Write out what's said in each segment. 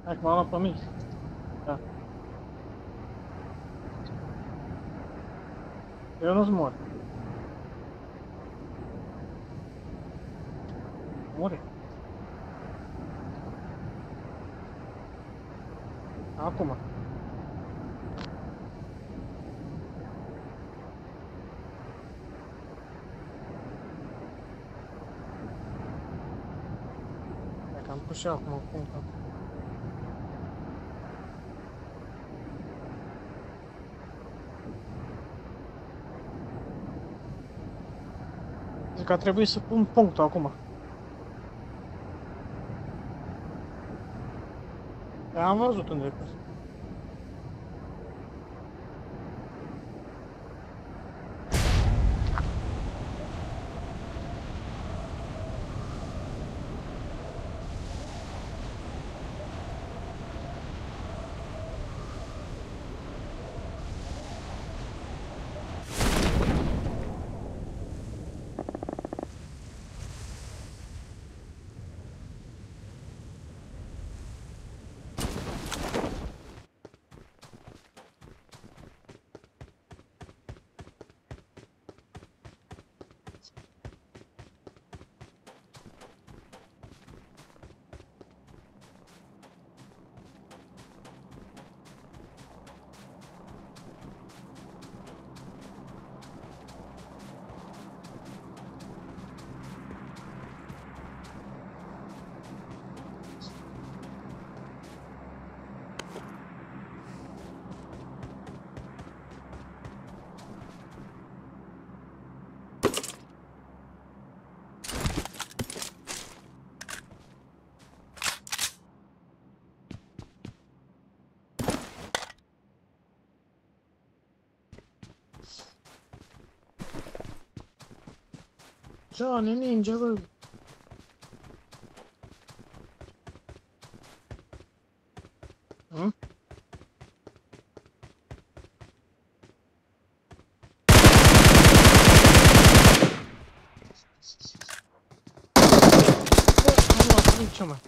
Hai că m-am luat pe mine. Da. Eu nu-ți mor. Muri. Acum. Dacă am pus și acum un punct. Zic că a trebuit să pun punctul acum. Dar am văzut unde e pus. Johnny Ninja, bă. Hã? Ce mă?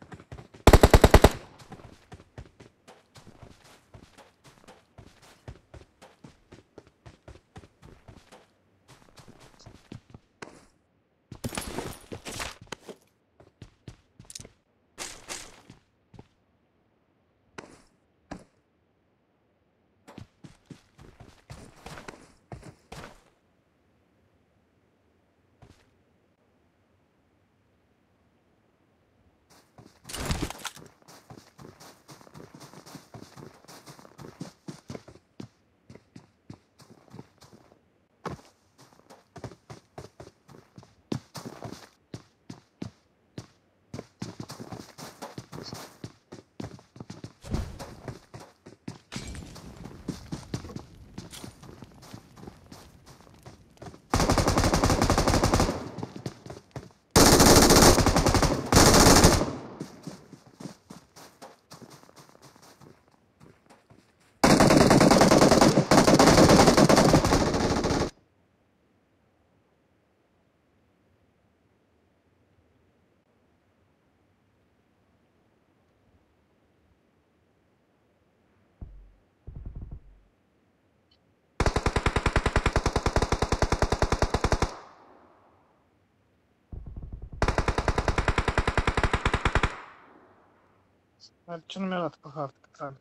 Ce nu mi-a dat pe hartă, Cătran?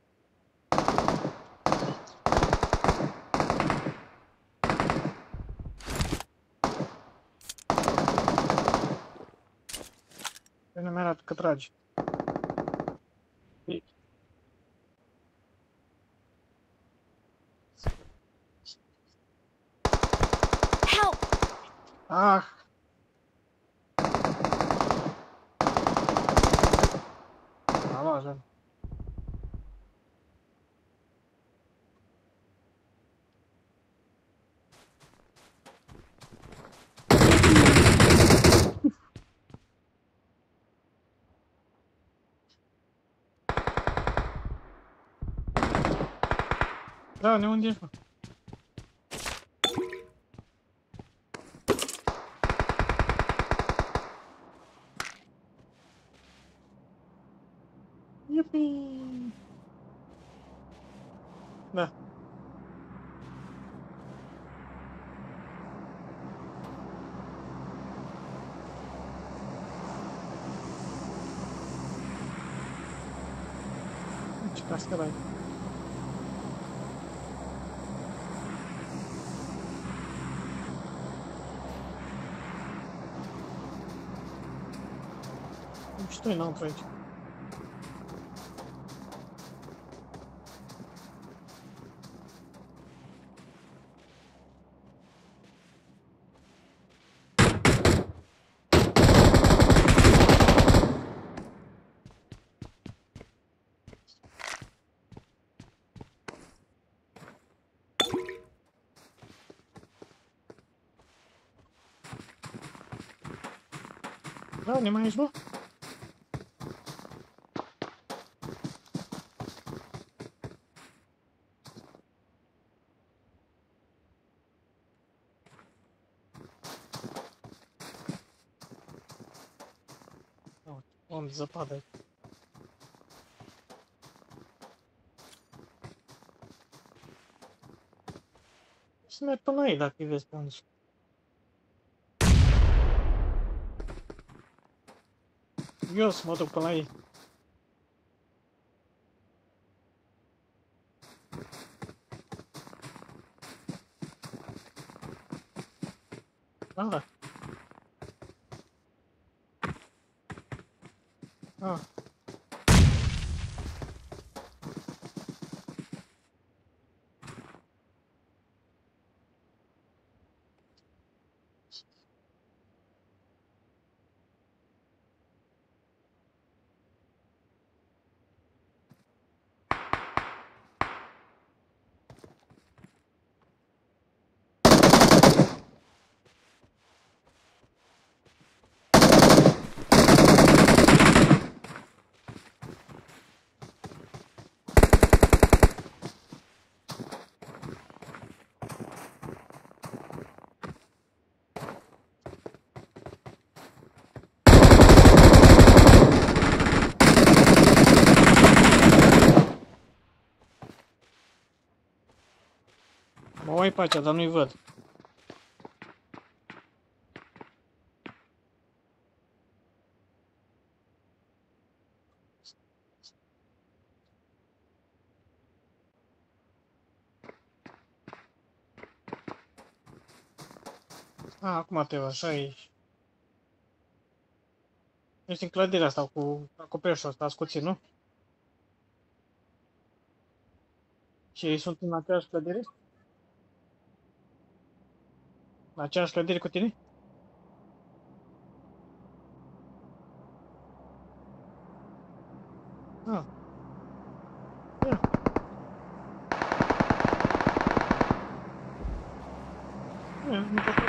Ce nu mi-a dat că tragi? Help! Ah! A luat, Jan. Da, unde ești, mă? Iupi! Da. Ce cască ai? Și tu înăuntru aici. Da, ne mai ești, bă? Om de zăpadă aici. Să merg până aici dacă îi vezi pe unde. Eu să mă duc până aici. Da. Ah. Mă uit pe aceea, dar nu-i văd. Ah, acum te văd, așa e. Ești în clădirea asta cu acoperișul ăsta ascuțit, nu? Și ei sunt în aceeași clădire? În aceeași clădire cu tine? Ah. Ia. Ia, nu pot.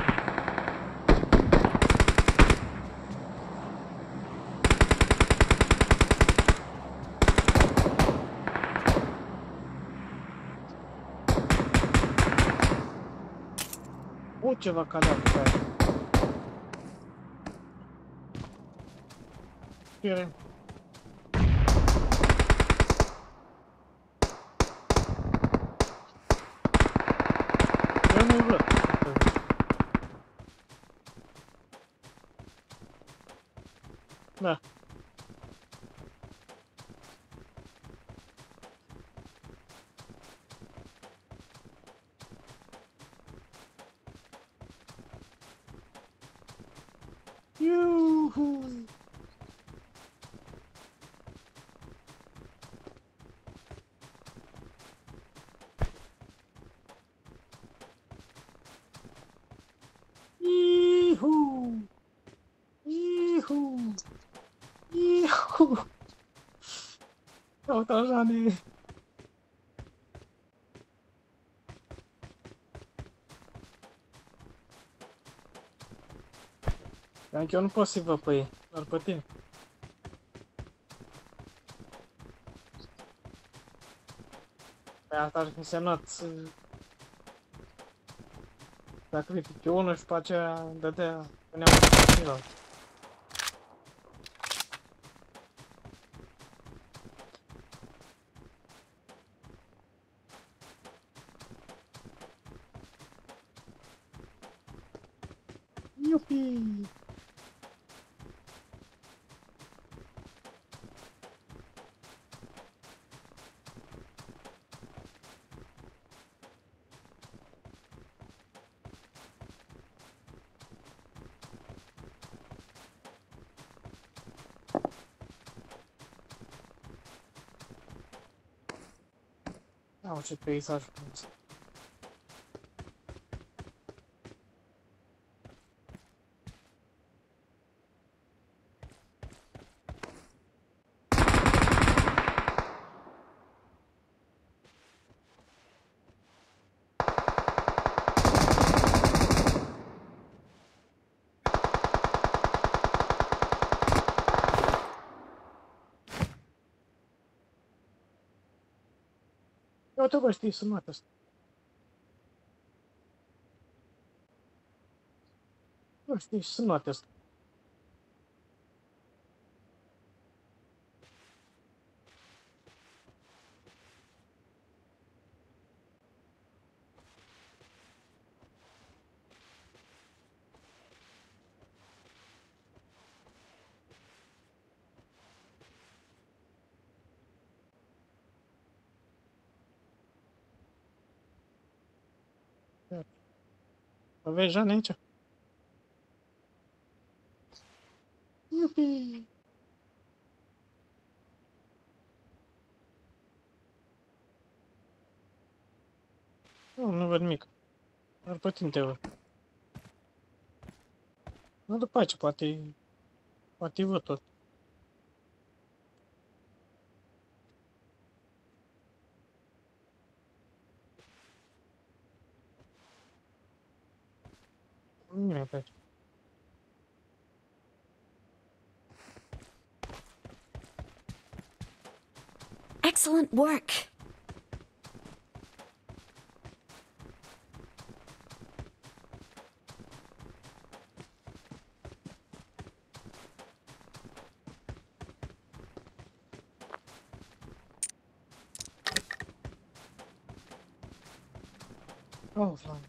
O, ceva cadavru pe aia. Fire. Eu nu-i văd. Da. Iuhu! Ihu! Ihu! Ihu! Caută așa de... Că eu nu pot să-i văd pe ei, doar pe tine. Pe asta ar fi însemnat să... sacrifice unul și pe aceea dădea... puneam pe celălalt. Iupi! Au, ce peisaj frumos. Ia uite, bă, știi, sunat ăsta. Bă, știi, sunat ăsta. Aveți Jane aici? Iupi! Nu văd nimic. Doar pe tine te văd. Nu, după aici, poate văd tot. Nu e pe aici. Excellent work. Oh, flank.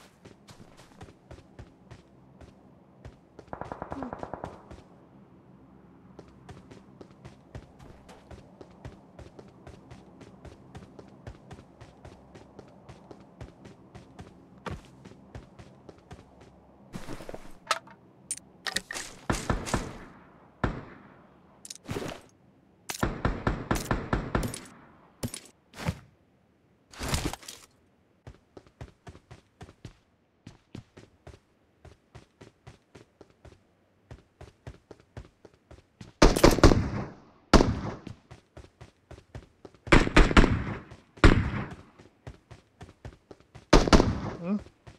Hmm?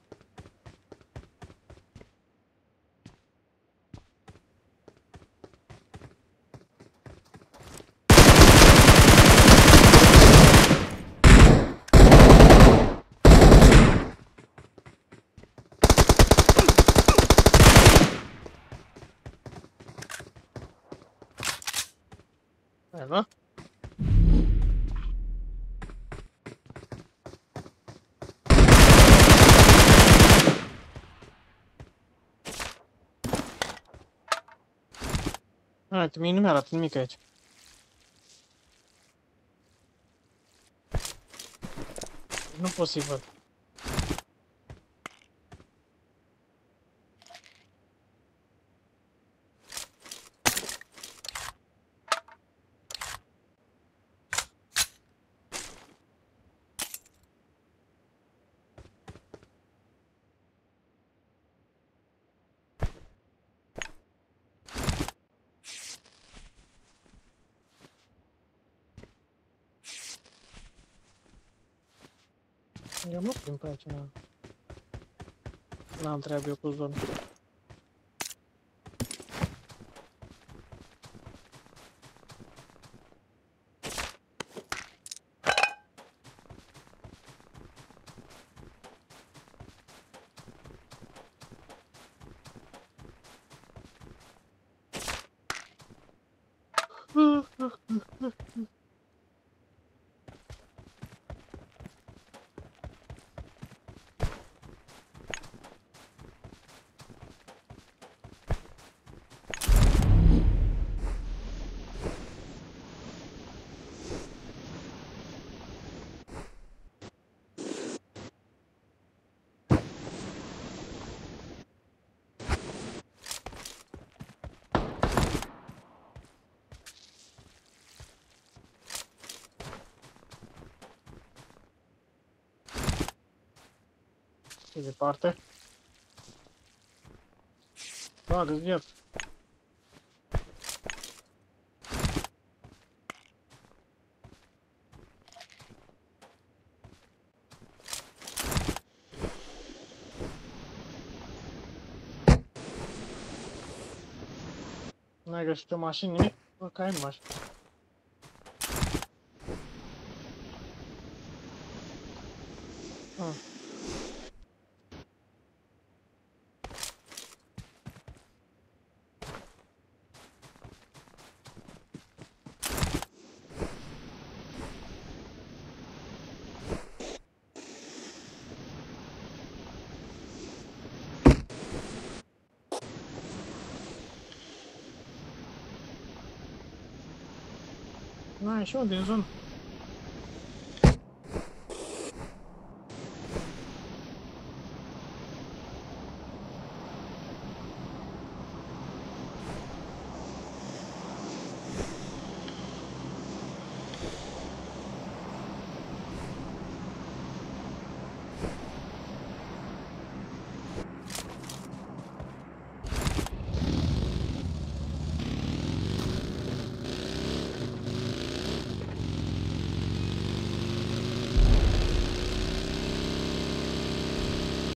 Hai, da? Hai, mie nu mi-arată nimic aici. Nu pot să-i văd. Eu nu prin pe aici, n-am treabă eu cu zona. Ce departe. Bagă-ți viață. N-ai găsit o mașină, nimic? Bă, că ai mașină. Ah. N-ai și unde în zonă?